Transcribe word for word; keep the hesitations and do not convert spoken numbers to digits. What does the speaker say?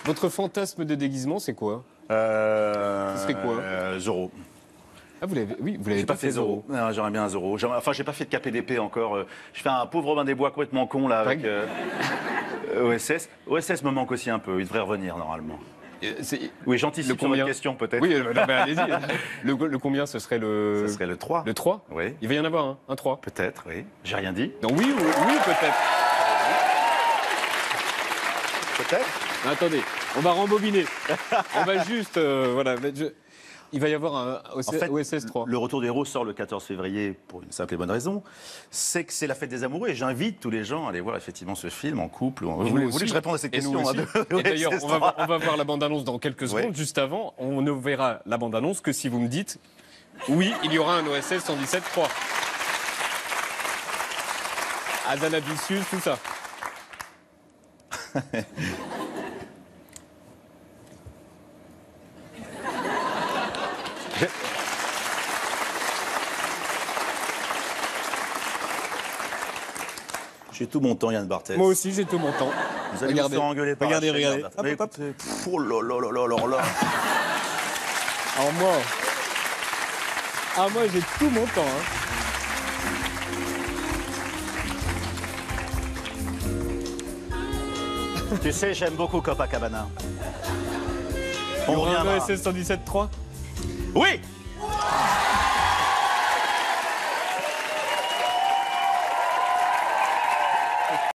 Votre fantasme de déguisement, c'est quoi? Euh, Ce serait quoi? euh, Zorro. Ah, vous l'avez, oui, vous l'avez J'ai pas fait Zorro. Non, j'aimerais bien un Zorro. J'aimerais- Enfin, j'ai pas fait de K P D P encore. euh, Je fais un pauvre Robin des Bois complètement con là avec euh, O S S. O S S me manque aussi un peu. Il devrait revenir normalement. Euh, c'est- Oui, j'anticipe sur votre question peut-être. Oui, euh, non, mais allez-y. Le, le combien, ce serait le... Ce serait le trois. Le trois? Oui. Il va y en avoir un, un trois. Peut-être, oui. J'ai rien dit. Donc oui, oui, oui peut-être. Peut-être. Attendez, on va rembobiner. On va juste, euh, voilà. mettre- je- Il va y avoir un O S S, En fait, O S S trois. le Retour des héros sort le quatorze février pour une simple et bonne raison, c'est que c'est la fête des amoureux et j'invite tous les gens à aller voir effectivement ce film en couple. Ou en... Vous, Nous voulez, vous aussi. voulez que je réponde à cette Et nous question aussi. hein, de- Et d'ailleurs, Ouais, on, va voir- c'est on va voir la bande-annonce dans quelques secondes. Ouais. Juste avant, on ne verra la bande-annonce que si vous me dites oui, il y aura un O S S cent dix-sept trois. Azanavicius, tout ça. J'ai tout mon temps, Yann Barthès. Moi aussi, j'ai tout mon temps. Vous allez Regardez. vous faire engueuler par Regardez, Rachel, regardez. Yann Barthès. Hop, Mais hop, hop. écoutez, pff, oh là là là là là là là. Alors moi... Ah, moi, j'ai tout mon temps. Hein. Tu sais, j'aime beaucoup Copacabana. Il y On aura un O reviendra. S S cent dix-sept trois. Oui.